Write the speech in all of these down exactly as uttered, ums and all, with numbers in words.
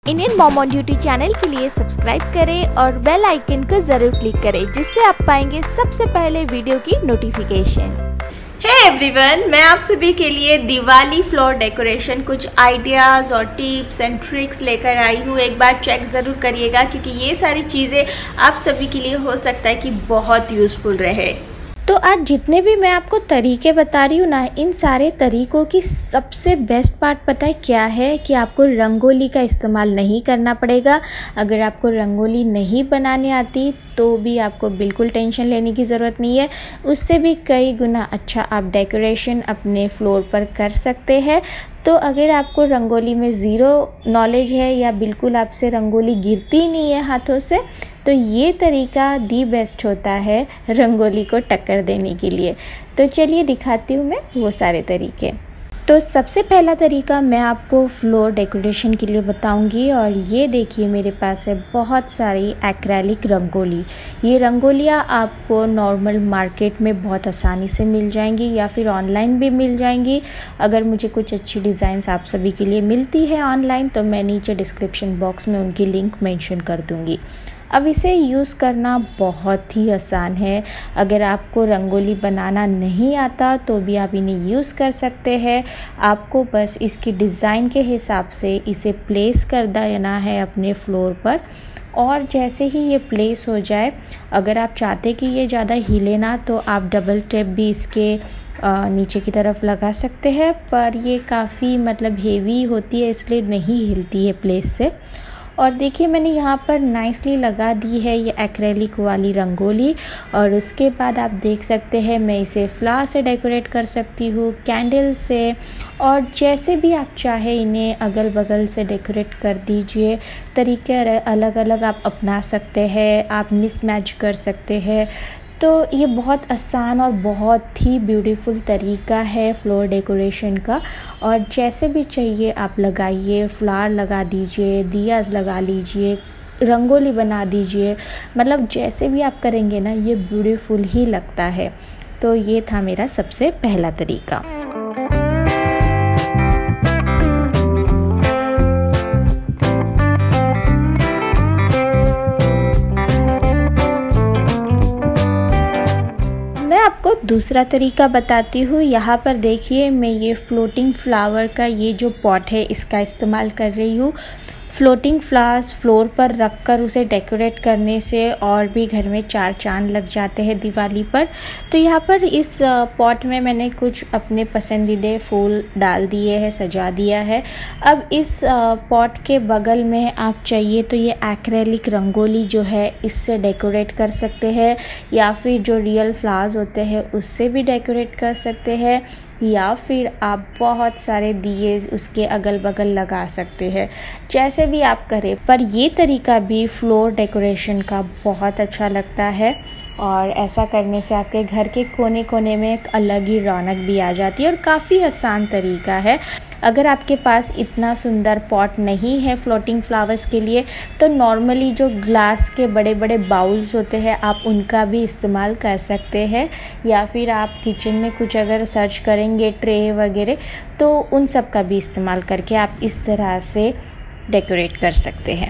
Indian mom on duty channel के लिए subscribe करें और बेल आइकन को जरूर क्लिक करें, जिससे आप पाएंगे सबसे पहले वीडियो की नोटिफिकेशन। हे एवरीवन, मैं आप सभी के लिए दिवाली फ्लोर डेकोरेशन कुछ आइडियाज़ और टिप्स एंड ट्रिक्स लेकर आई हूँ। एक बार चेक ज़रूर करिएगा, क्योंकि ये सारी चीज़ें आप सभी के लिए हो सकता है कि बहुत यूज़फुल रहे। तो आज जितने भी मैं आपको तरीके बता रही हूँ ना, इन सारे तरीकों की सबसे बेस्ट पार्ट पता है क्या है कि आपको रंगोली का इस्तेमाल नहीं करना पड़ेगा। अगर आपको रंगोली नहीं बनाने आती तो भी आपको बिल्कुल टेंशन लेने की ज़रूरत नहीं है। उससे भी कई गुना अच्छा आप डेकोरेशन अपने फ्लोर पर कर सकते हैं। तो अगर आपको रंगोली में ज़ीरो नॉलेज है या बिल्कुल आपसे रंगोली गिरती नहीं है हाथों से, तो ये तरीका दी बेस्ट होता है रंगोली को टक्कर देने के लिए। तो चलिए दिखाती हूँ मैं वो सारे तरीके। तो सबसे पहला तरीका मैं आपको फ्लोर डेकोरेशन के लिए बताऊंगी, और ये देखिए मेरे पास है बहुत सारी एक्रेलिक रंगोली। ये रंगोलियाँ आपको नॉर्मल मार्केट में बहुत आसानी से मिल जाएंगी या फिर ऑनलाइन भी मिल जाएंगी। अगर मुझे कुछ अच्छी डिज़ाइंस आप सभी के लिए मिलती है ऑनलाइन तो मैं नीचे डिस्क्रिप्शन बॉक्स में उनकी लिंक मेंशन कर दूँगी। अब इसे यूज़ करना बहुत ही आसान है। अगर आपको रंगोली बनाना नहीं आता तो भी आप इन्हें यूज़ कर सकते हैं। आपको बस इसकी डिज़ाइन के हिसाब से इसे प्लेस कर देना है अपने फ्लोर पर, और जैसे ही ये प्लेस हो जाए, अगर आप चाहते कि ये ज़्यादा हिले ना तो आप डबल टेप भी इसके नीचे की तरफ लगा सकते हैं, पर ये काफ़ी मतलब हेवी होती है इसलिए नहीं हिलती है प्लेस से। और देखिए मैंने यहाँ पर नाइसली लगा दी है ये एक्रेलिक वाली रंगोली। और उसके बाद आप देख सकते हैं मैं इसे फ्लावर से डेकोरेट कर सकती हूँ, कैंडल से, और जैसे भी आप चाहे इन्हें अगल बगल से डेकोरेट कर दीजिए। तरीके अलग अलग आप अपना सकते हैं, आप मिस मैच कर सकते हैं। तो ये बहुत आसान और बहुत ही ब्यूटीफुल तरीका है फ्लोर डेकोरेशन का। और जैसे भी चाहिए आप लगाइए, फ्लावर लगा दीजिए, दियाज लगा लीजिए, रंगोली बना दीजिए, मतलब जैसे भी आप करेंगे ना ये ब्यूटीफुल ही लगता है। तो ये था मेरा सबसे पहला तरीका। आपको दूसरा तरीका बताती हूँ। यहाँ पर देखिए मैं ये फ्लोटिंग फ्लावर का ये जो पॉट है इसका इस्तेमाल कर रही हूँ। फ्लोटिंग फ्लावर्स फ्लोर पर रखकर उसे डेकोरेट करने से और भी घर में चार चांद लग जाते हैं दिवाली पर। तो यहाँ पर इस पॉट में मैंने कुछ अपने पसंदीदा फूल डाल दिए हैं, सजा दिया है। अब इस पॉट के बगल में आप चाहिए तो ये एक्रेलिक रंगोली जो है इससे डेकोरेट कर सकते हैं, या फिर जो रियल फ्लावर्स होते हैं उससे भी डेकोरेट कर सकते हैं, या फिर आप बहुत सारे दिए उसके अगल बगल लगा सकते हैं। जैसे भी आप करें, पर ये तरीका भी फ्लोर डेकोरेशन का बहुत अच्छा लगता है। और ऐसा करने से आपके घर के कोने कोने में एक अलग ही रौनक भी आ जाती है, और काफ़ी आसान तरीका है। अगर आपके पास इतना सुंदर पॉट नहीं है फ्लोटिंग फ्लावर्स के लिए, तो नॉर्मली जो ग्लास के बड़े बड़े बाउल्स होते हैं आप उनका भी इस्तेमाल कर सकते हैं, या फिर आप किचन में कुछ अगर सर्च करेंगे ट्रे वगैरह तो उन सब का भी इस्तेमाल करके आप इस तरह से डेकोरेट कर सकते हैं।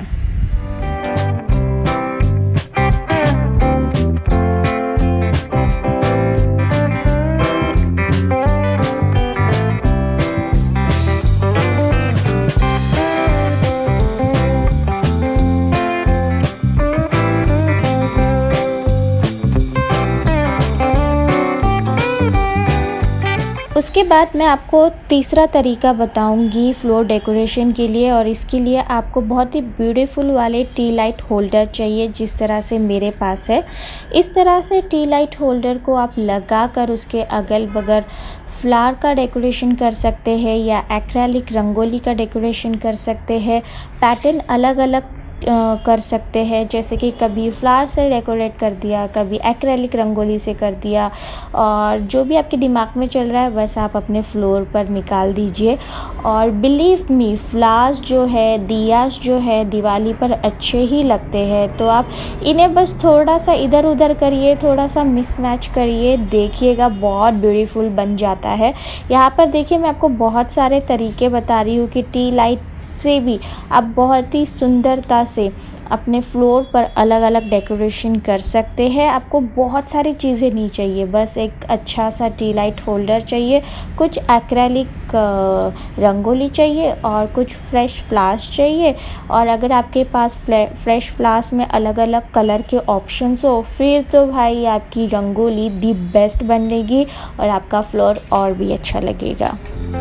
उसके बाद मैं आपको तीसरा तरीका बताऊंगी फ्लोर डेकोरेशन के लिए, और इसके लिए आपको बहुत ही ब्यूटीफुल वाले टी लाइट होल्डर चाहिए, जिस तरह से मेरे पास है। इस तरह से टी लाइट होल्डर को आप लगा कर उसके अगल बगल फ्लावर का डेकोरेशन कर सकते हैं, या एक्रेलिक रंगोली का डेकोरेशन कर सकते हैं। पैटर्न अलग अलग कर सकते हैं, जैसे कि कभी फ्लावर से डेकोरेट कर दिया, कभी एक्रेलिक रंगोली से कर दिया, और जो भी आपके दिमाग में चल रहा है बस आप अपने फ्लोर पर निकाल दीजिए। और बिलीव मी, फ्लावर्स जो है, दियास जो है दिवाली पर अच्छे ही लगते हैं। तो आप इन्हें बस थोड़ा सा इधर उधर करिए, थोड़ा सा मिसमैच करिए, देखिएगा बहुत ब्यूटीफुल बन जाता है। यहाँ पर देखिए मैं आपको बहुत सारे तरीके बता रही हूँ कि टी लाइट से भी आप बहुत ही सुंदरता से अपने फ्लोर पर अलग अलग डेकोरेशन कर सकते हैं। आपको बहुत सारी चीज़ें नहीं चाहिए, बस एक अच्छा सा टी लाइट होल्डर चाहिए, कुछ एक्रेलिक रंगोली चाहिए और कुछ फ्रेश फ्लावर्स चाहिए। और अगर आपके पास फ्रेश फ्लावर्स में अलग अलग कलर के ऑप्शंस हो, फिर तो भाई आपकी रंगोली दी बेस्ट बनेगी और आपका फ्लोर और भी अच्छा लगेगा।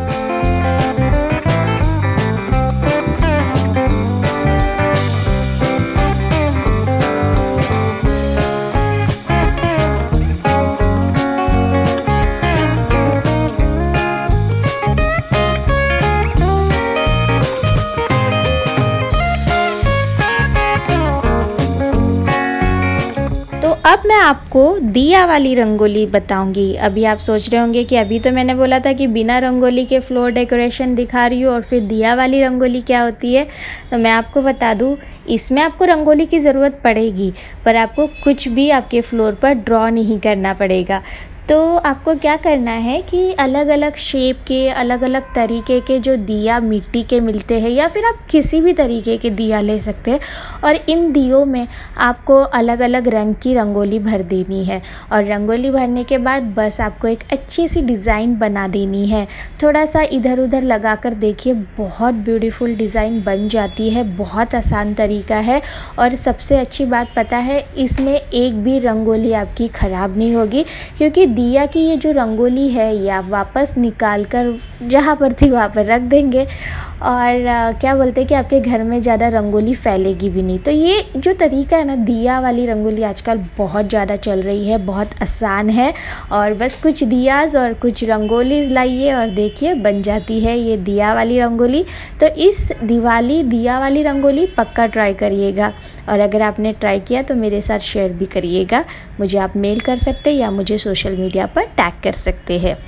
अब मैं आपको दिया वाली रंगोली बताऊंगी। अभी आप सोच रहे होंगे कि अभी तो मैंने बोला था कि बिना रंगोली के फ्लोर डेकोरेशन दिखा रही हूँ और फिर दिया वाली रंगोली क्या होती है। तो मैं आपको बता दूँ, इसमें आपको रंगोली की ज़रूरत पड़ेगी पर आपको कुछ भी आपके फ्लोर पर ड्रॉ नहीं करना पड़ेगा। तो आपको क्या करना है कि अलग अलग शेप के, अलग अलग तरीके के जो दिया मिट्टी के मिलते हैं या फिर आप किसी भी तरीके के दिया ले सकते हैं और इन दियों में आपको अलग अलग रंग की रंगोली भर देनी है। और रंगोली भरने के बाद बस आपको एक अच्छी सी डिज़ाइन बना देनी है। थोड़ा सा इधर उधर लगा कर देखिए, बहुत ब्यूटीफुल डिज़ाइन बन जाती है। बहुत आसान तरीका है और सबसे अच्छी बात पता है, इसमें एक भी रंगोली आपकी ख़राब नहीं होगी, क्योंकि दिया की ये जो रंगोली है ये आप वापस निकाल कर जहाँ पर थी वहाँ पर रख देंगे और आ, क्या बोलते हैं कि आपके घर में ज़्यादा रंगोली फैलेगी भी नहीं। तो ये जो तरीका है ना, दिया वाली रंगोली आजकल बहुत ज़्यादा चल रही है, बहुत आसान है। और बस कुछ दियाज और कुछ रंगोली लाइए और देखिए बन जाती है ये दिया वाली रंगोली। तो इस दिवाली दिया वाली रंगोली पक्का ट्राई करिएगा और अगर आपने ट्राई किया तो मेरे साथ शेयर भी करिएगा। मुझे आप मेल कर सकते हैं या मुझे सोशल मीडिया पर टैग कर सकते हैं।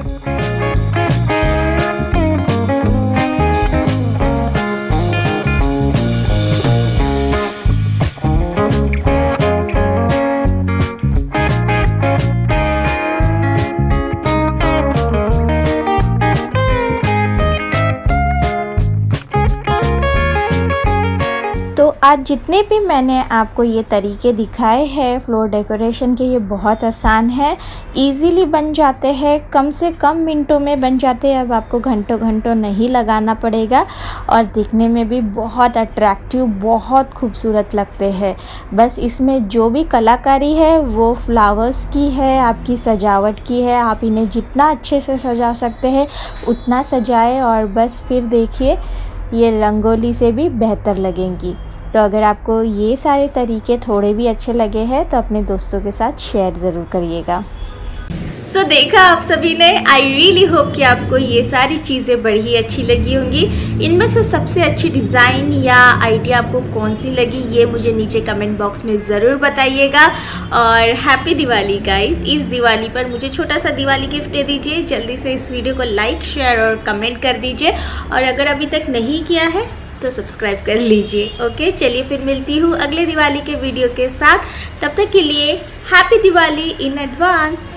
तो आज जितने भी मैंने आपको ये तरीके दिखाए हैं फ्लोर डेकोरेशन के, ये बहुत आसान है, इजीली बन जाते हैं, कम से कम मिनटों में बन जाते हैं। अब आपको घंटों घंटों नहीं लगाना पड़ेगा और दिखने में भी बहुत अट्रैक्टिव, बहुत खूबसूरत लगते हैं। बस इसमें जो भी कलाकारी है वो फ्लावर्स की है, आपकी सजावट की है। आप इन्हें जितना अच्छे से सजा सकते हैं उतना सजाएं और बस फिर देखिए ये रंगोली से भी बेहतर लगेंगी। तो अगर आपको ये सारे तरीके थोड़े भी अच्छे लगे हैं तो अपने दोस्तों के साथ शेयर ज़रूर करिएगा। सो so, देखा आप सभी ने। आई रियली होप कि आपको ये सारी चीज़ें बड़ी ही अच्छी लगी होंगी। इनमें से सबसे अच्छी डिज़ाइन या आइडिया आपको कौन सी लगी ये मुझे नीचे कमेंट बॉक्स में ज़रूर बताइएगा। और हैप्पी दिवाली गाइस। इस दिवाली पर मुझे छोटा सा दिवाली गिफ्ट दे दीजिए। जल्दी से इस वीडियो को लाइक, शेयर और कमेंट कर दीजिए और अगर अभी तक नहीं किया है तो सब्सक्राइब कर लीजिए। ओके, चलिए फिर मिलती हूँ अगले दिवाली के वीडियो के साथ। तब तक के लिए हैप्पी दिवाली इन एडवांस।